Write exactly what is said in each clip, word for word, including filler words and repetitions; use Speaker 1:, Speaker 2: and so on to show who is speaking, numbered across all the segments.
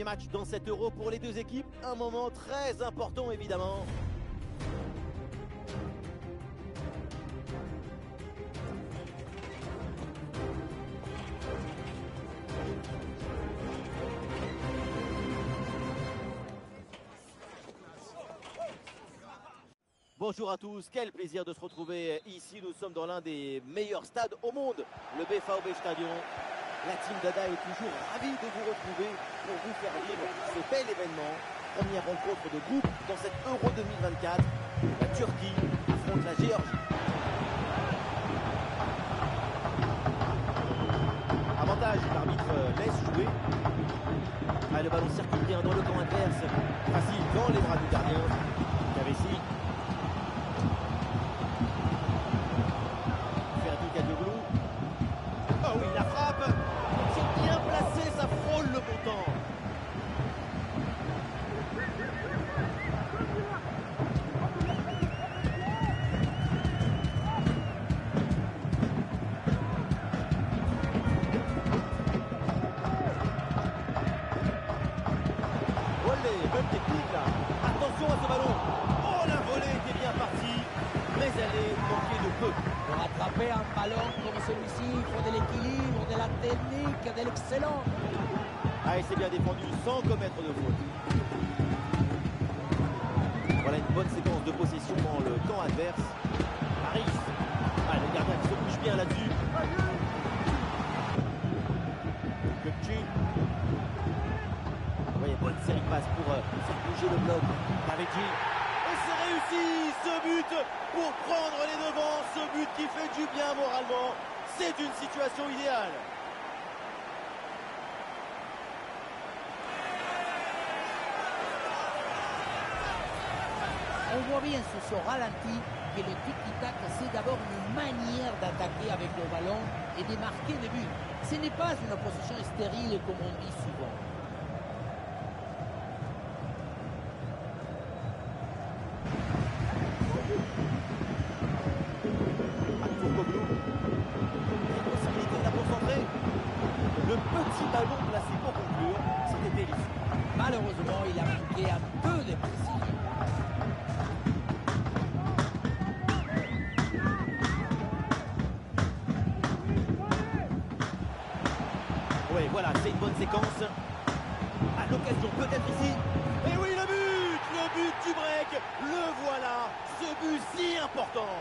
Speaker 1: match dans cet Euro pour les deux équipes. Un moment très important évidemment. Bonjour à tous, quel plaisir de se retrouver ici. Nous sommes dans l'un des meilleurs stades au monde, le B V B Stadion. La team Dada est toujours ravie de vous retrouver pour vous faire vivre ce bel événement. Première rencontre de groupe dans cette Euro deux mille vingt-quatre. La Turquie affronte la Géorgie. Avantage, l'arbitre laisse jouer. Ah, le ballon circule bien dans le camp adverse. Facile dans les bras du gardien. Kavissi. Ferdi Kadioglu. Oh oui, la frappe. C'est bien placé, ça frôle le montant. Bonne technique là. Attention à ce ballon. Oh, la volée était bien partie, mais elle est manquée de peu.
Speaker 2: Pour attraper un ballon comme celui-ci, il faut de l'équilibre, de la technique, de l'excellence.
Speaker 1: Ah, et c'est bien défendu sans commettre de faute. Voilà une bonne séquence de possession dans le camp adverse. Paris. Ah, le gardien qui se bouge bien là-dessus. Kukçu. Vous voyez, bonne série de passes pour euh, faire bouger le bloc. Kavedji. Et c'est réussi ce but pour prendre les devants. Ce but qui fait du bien moralement. C'est une situation idéale.
Speaker 2: On voit bien sur ce ralenti que le tiki-tac, c'est d'abord une manière d'attaquer avec le ballon et de marquer des buts. Ce n'est pas une position stérile comme on dit souvent.
Speaker 1: Possibilité de la concentrer. Le petit ballon placé pour conclure, c'était délicieux.
Speaker 2: Malheureusement, il a manqué un peu de précision.
Speaker 1: Oui, voilà, c'est une bonne séquence. À l'occasion peut-être ici. Et oui, le but, le but du break. Le voilà, ce but si important.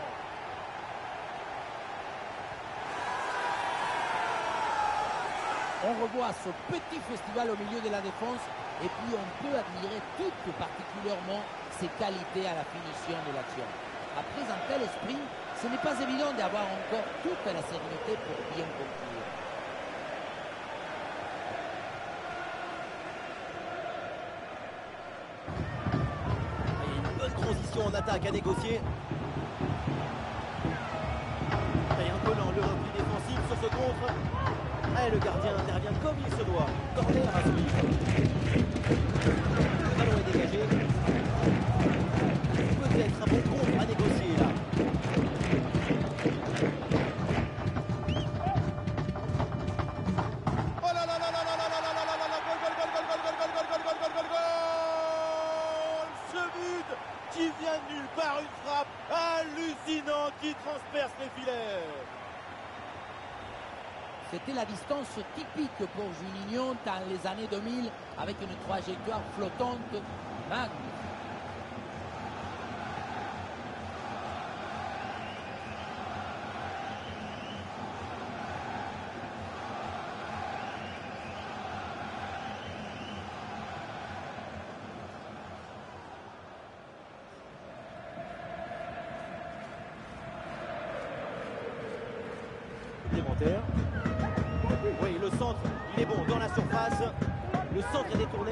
Speaker 2: On revoit ce petit festival au milieu de la défense et puis on peut admirer tout particulièrement ses qualités à la finition de l'action. Après un tel sprint, ce n'est pas évident d'avoir encore toute la sérénité pour bien conclure.
Speaker 1: Il y a une bonne transition en attaque à négocier. Il y a un peu lent, le repli défensif sur ce contre. Et le gardien intervient comme il se doit. Corner à suivre. Le ballon est dégagé. Peut-être un bon contre à négocier là. Oh là là là là là là là là là là là. Gol, gol, gol, gol, gol, gol, gol, gol, gol, gol, gol, gol. Ce but qui vient de nulle part, une frappe hallucinante qui transperce les filets.
Speaker 2: C'était la distance typique pour Juninho dans les années deux mille avec une trajectoire flottante magnifique.
Speaker 1: Supplémentaire. Oui, le centre, il est bon dans la surface. Le centre est détourné.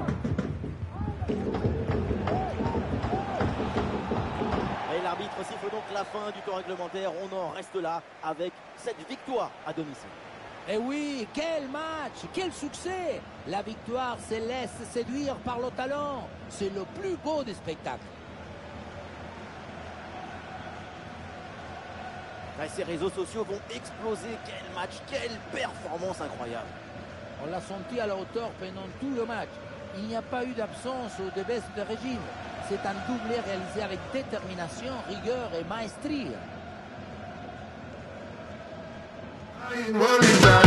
Speaker 1: Et l'arbitre siffle donc la fin du temps réglementaire. On en reste là avec cette victoire à domicile.
Speaker 2: Et oui, quel match, quel succès! La victoire se laisse séduire par le talent. C'est le plus beau des spectacles.
Speaker 1: Ces réseaux sociaux vont exploser. Quel match, quelle performance incroyable.
Speaker 2: On l'a senti à la hauteur pendant tout le match. Il n'y a pas eu d'absence ou de baisse de régime. C'est un doublé réalisé avec détermination, rigueur et maestria.